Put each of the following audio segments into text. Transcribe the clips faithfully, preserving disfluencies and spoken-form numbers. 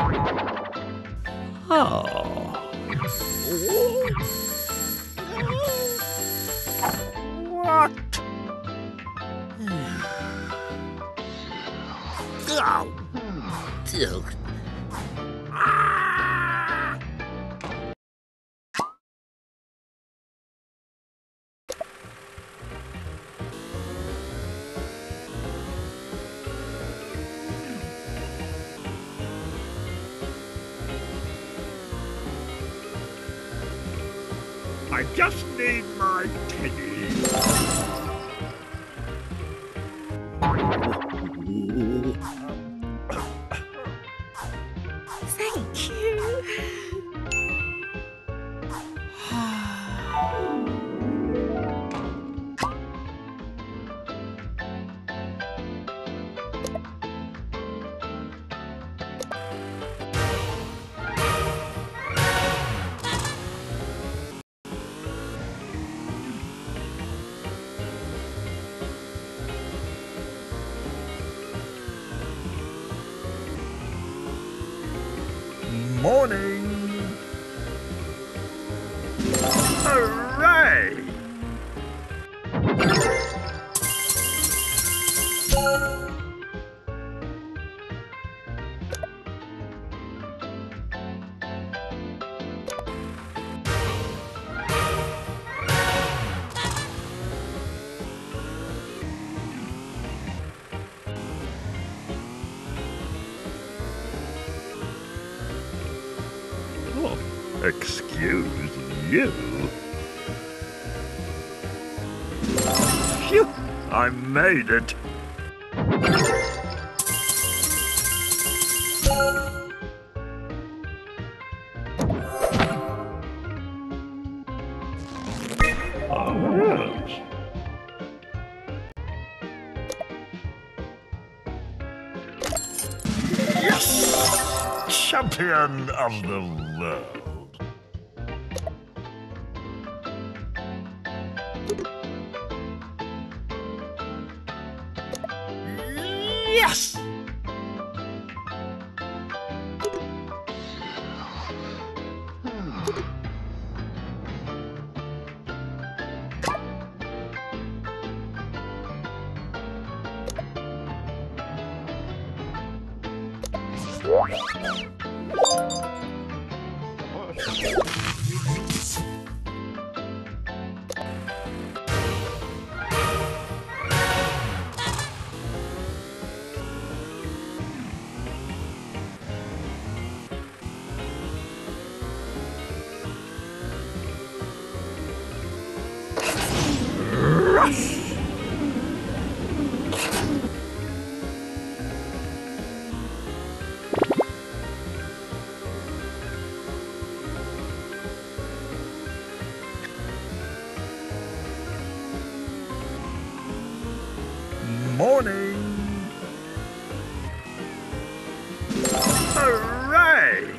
Oh. What? Oh. Dude. I just need my teddy. Thank you. Morning. Hooray! Oh, excuse you. Phew! I made it. Oh, yes. Yes! Champion of the world. Yes! Rush! Morning. Hooray!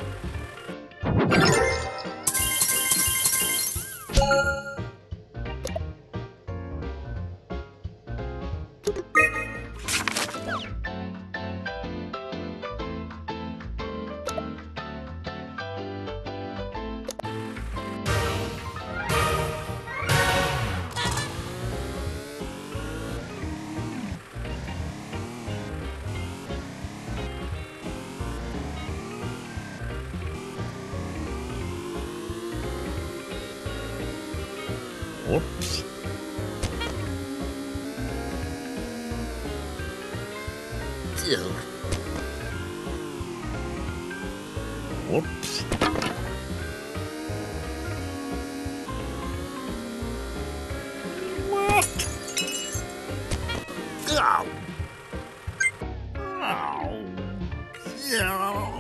Whoops. Dude. Whoops. What? Oh. Oh. Yeah.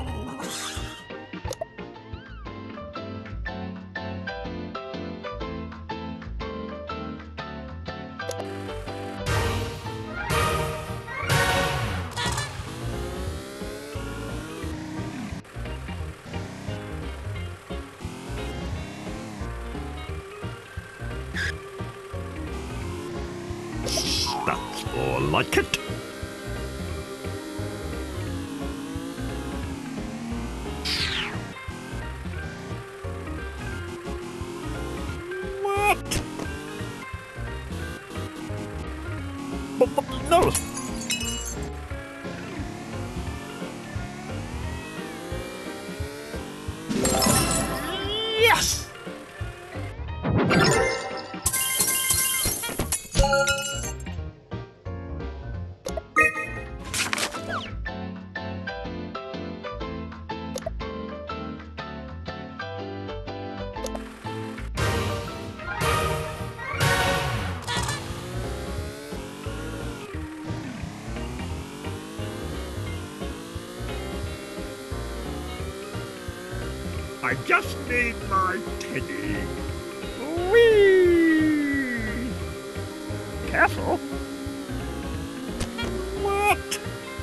That's more like it. I just need my teddy. Whee! Careful. What?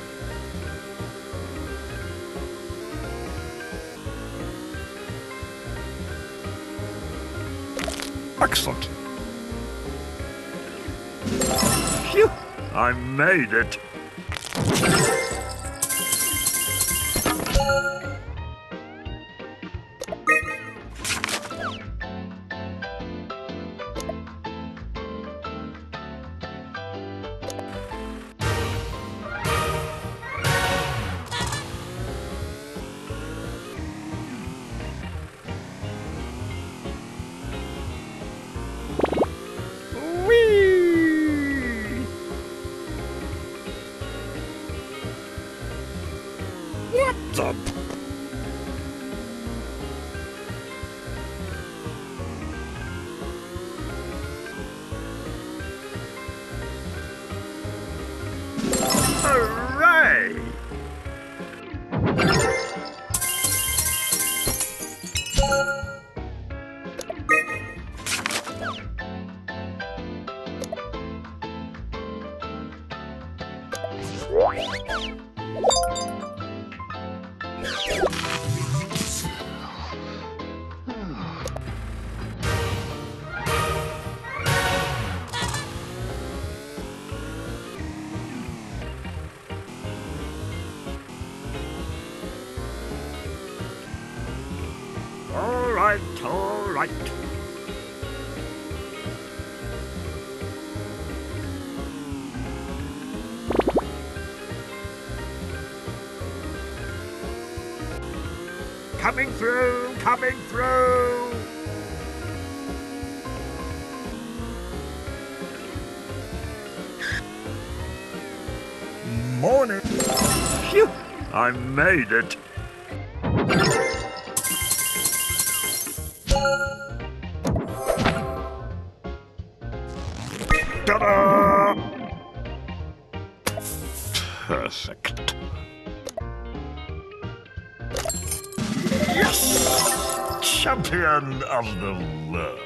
Excellent. Phew! I made it. Whee! What the? Hooray! All right, all right. Coming through, coming through. Morning. Phew! I made it. Ta-da! Perfect. Yes! Champion of the world.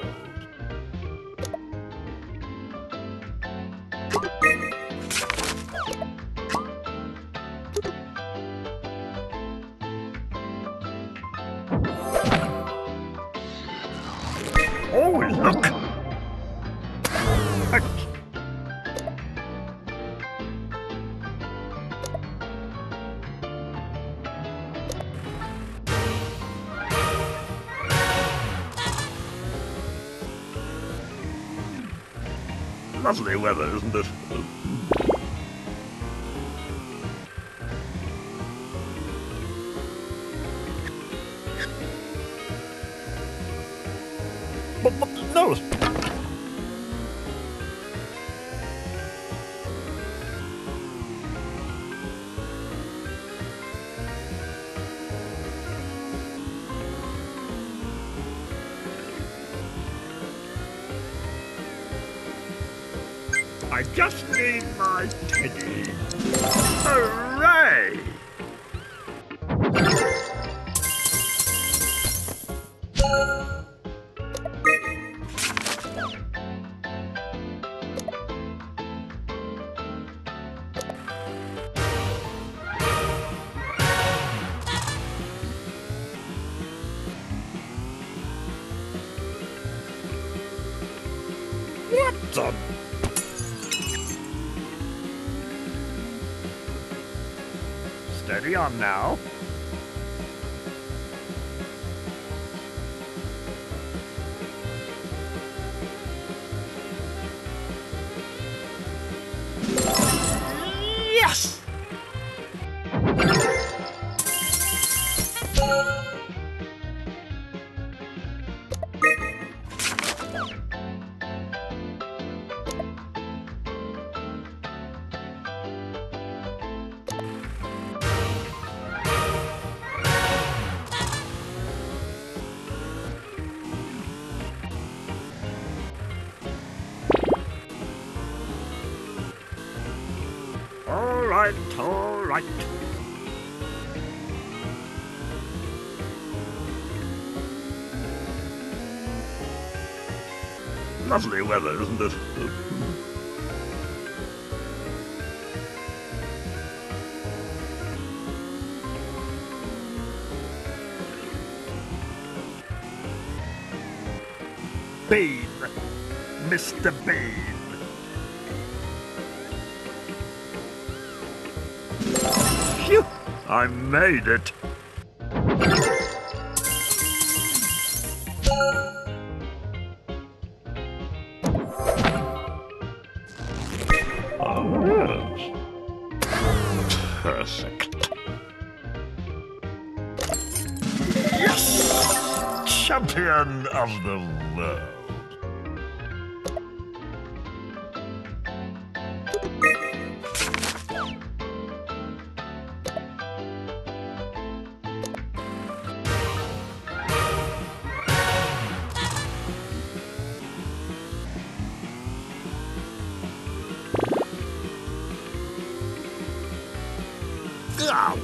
Oh, look! Lovely weather, isn't it? But, but no. I just need my teddy. Hooray! What the? Steady on now. Yes! All right, all right. Lovely weather, isn't it? Bean, Mister Bean. Phew! I made it. Oh, yes. Perfect. Yes! Champion of the world. Ow.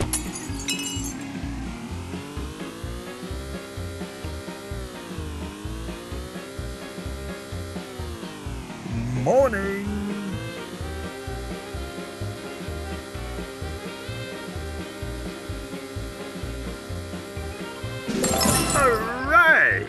Morning. Hooray!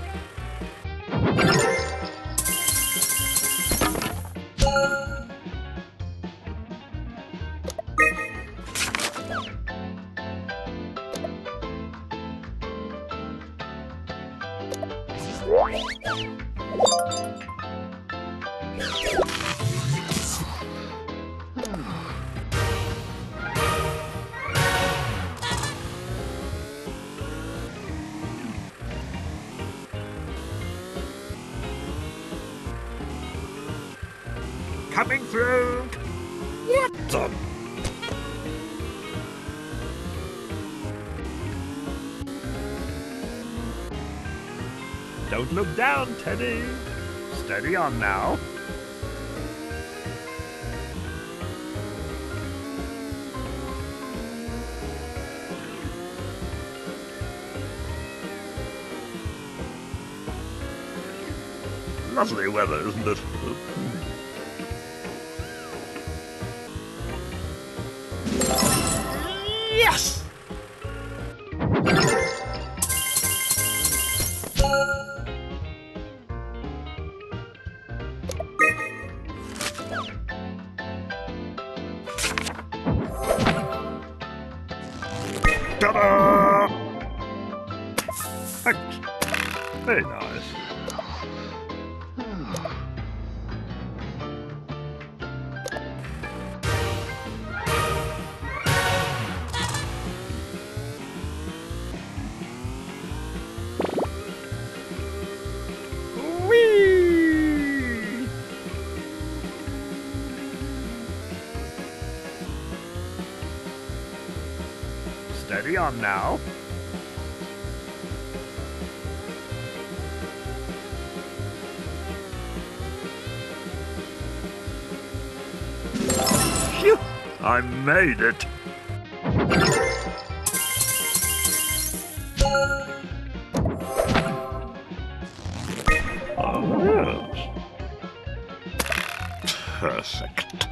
Coming through. What the? Don't look down, Teddy. Steady on now. Lovely weather, isn't it? Yes! Ta-da! Thanks. Very nice. Whee! Steady on now. Phew! I made it. Oh, yes. Perfect.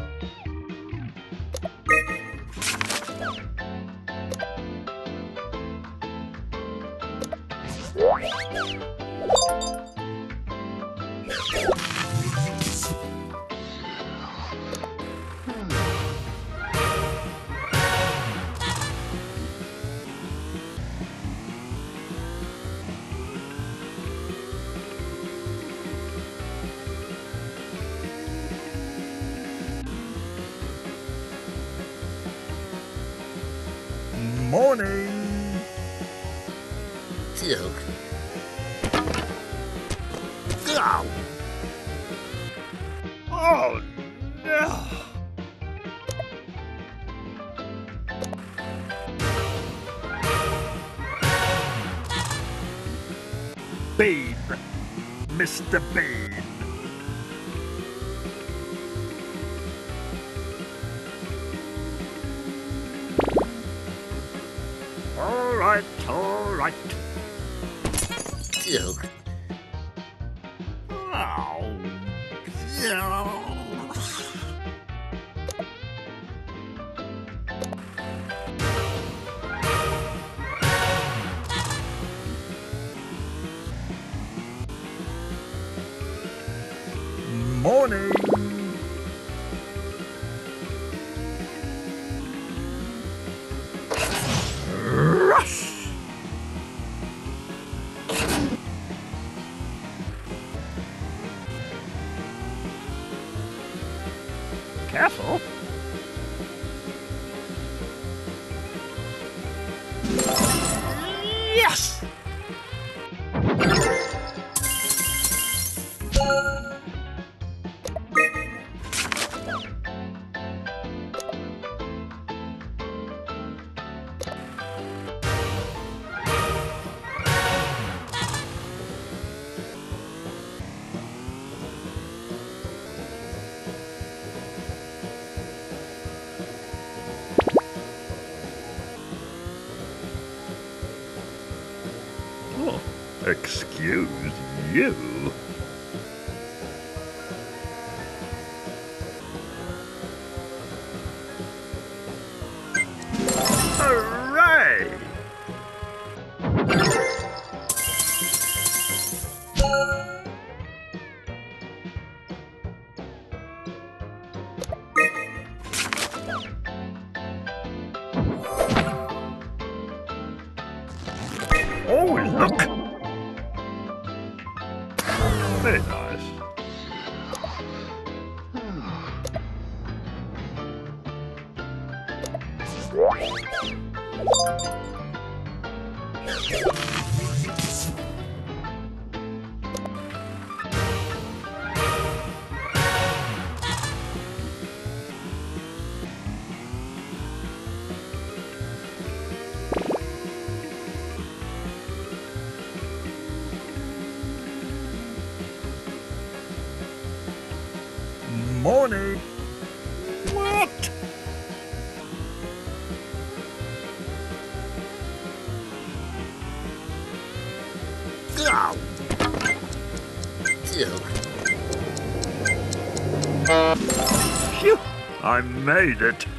Morning. Ew. Ow. Oh no. Bean, Mister Bean. All right, all right. Ew. Oh. Yeah. Morning. Rush. Careful. Yes. Oh, excuse you. Hooray! Oh, look! Very nice. Morning. What? Oh. Phew, I made it.